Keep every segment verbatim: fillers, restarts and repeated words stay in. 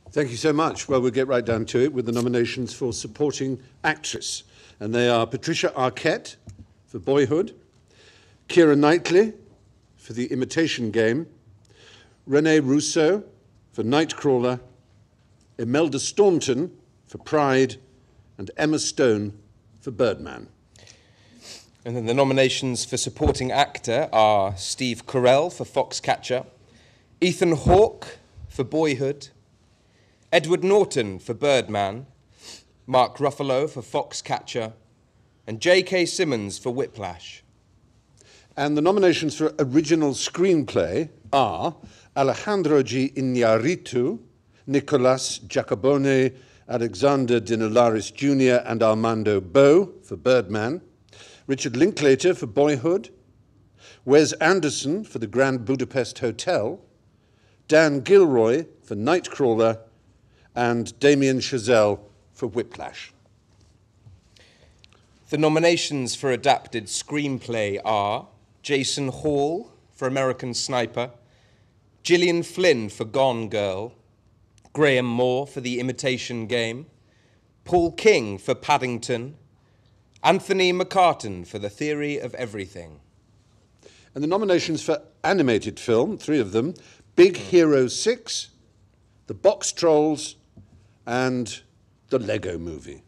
Thank you so much. Well, we'll get right down to it with the nominations for Supporting Actress. And they are Patricia Arquette for Boyhood, Keira Knightley for The Imitation Game, Renee Russo for Nightcrawler, Imelda Staunton for Pride, and Emma Stone for Birdman. And then the nominations for Supporting Actor are Steve Carell for Foxcatcher, Ethan Hawke for Boyhood, Edward Norton for Birdman, Mark Ruffalo for Foxcatcher, and J K Simmons for Whiplash. And the nominations for Original Screenplay are Alejandro G. Iñárritu, Nicolas Giacobone, Alexander Dinolaris Junior and Armando Bow for Birdman, Richard Linklater for Boyhood, Wes Anderson for The Grand Budapest Hotel, Dan Gilroy for Nightcrawler, and Damien Chazelle for Whiplash. The nominations for Adapted Screenplay are Jason Hall for American Sniper, Gillian Flynn for Gone Girl, Graham Moore for The Imitation Game, Paul King for Paddington, Anthony McCartan for The Theory of Everything. And the nominations for Animated Film, three of them, Big Hero six, The Box Trolls, and The Lego Movie.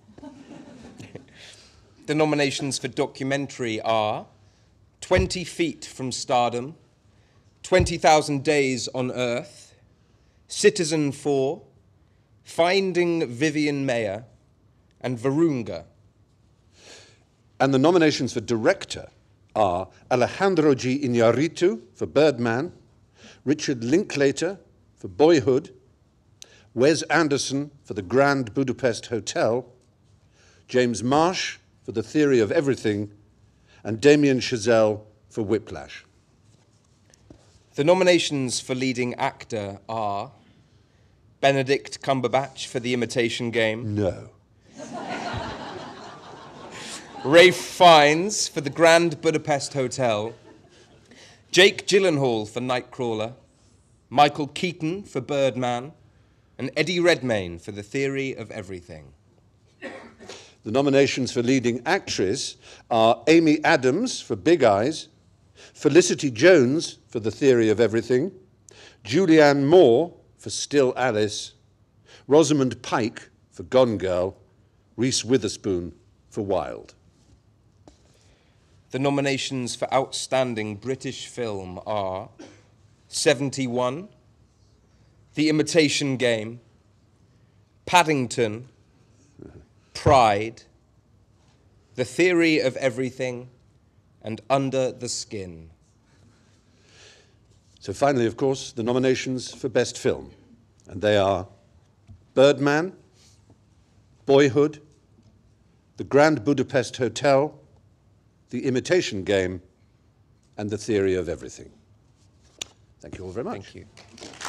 The nominations for Documentary are twenty feet from Stardom, twenty thousand Days on Earth, Citizen four, Finding Vivian Mayer, and Virunga. And the nominations for Director are Alejandro G. Iñárritu for Birdman, Richard Linklater for Boyhood, Wes Anderson for The Grand Budapest Hotel, James Marsh for The Theory of Everything, and Damien Chazelle for Whiplash. The nominations for Leading Actor are Benedict Cumberbatch for The Imitation Game, No. Ralph Fiennes for The Grand Budapest Hotel, Jake Gyllenhaal for Nightcrawler, Michael Keaton for Birdman, and Eddie Redmayne for The Theory of Everything. The nominations for Leading Actress are Amy Adams for Big Eyes, Felicity Jones for The Theory of Everything, Julianne Moore for Still Alice, Rosamund Pike for Gone Girl, Reese Witherspoon for Wild. The nominations for Outstanding British Film are seventy-one, The Imitation Game, Paddington, Pride, The Theory of Everything, and Under the Skin. So finally, of course, the nominations for Best Film. And they are Birdman, Boyhood, The Grand Budapest Hotel, The Imitation Game, and The Theory of Everything. Thank you all very much. Thank you.